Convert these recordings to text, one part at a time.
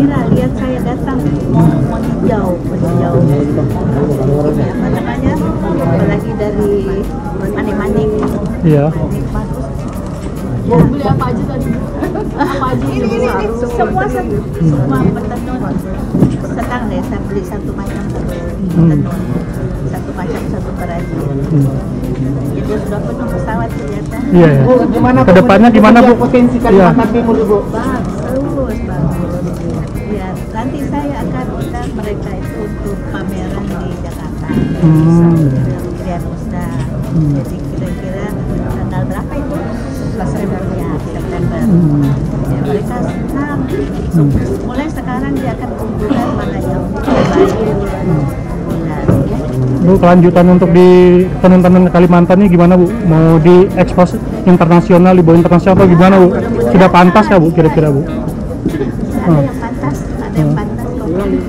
gembira lihat saya datang mau hijau apa namanya, apalagi dari manik-manik. Iya. Manik bagus. Mau beli apa aja tadi? Apa aja Ini semua petenun senang deh, saya beli satu macam petenun, satu macam satu perajin. Jadi sudah penuh pesawat ternyata. Iya. Bu, gimana Kedepannya gimana Bu? potensi Kalimantan Timur Bu? Bagus. Ya, nanti saya akan undang mereka itu untuk pameran di Jakarta. Kemudian Ustaz. Jadi kira-kira tanggal berapa itu? Ya, September. Ya, mereka senang. Mulai sekarang dia akan kumpulkan mana yang terbaik. Bu, kelanjutan untuk di tenun-tenun Kalimantan ini gimana Bu? Mau di ekspos internasional, dibawa internasional atau gimana Bu? Sudah pantas ya Bu kira-kira Bu? Ada yang pantas, kok.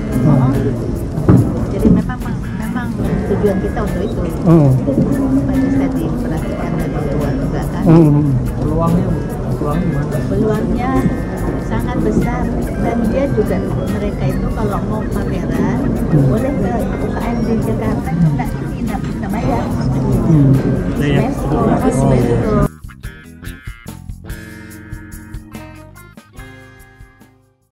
Jadi memang tujuan kita untuk itu. Bisa diperhatikan dari luar juga kan. Peluangnya Bu, peluangnya gimana? Peluangnya sangat besar, dan dia juga mereka itu kalau mau pameran boleh ke UKM di Jakarta, tidak bayar. Mesko.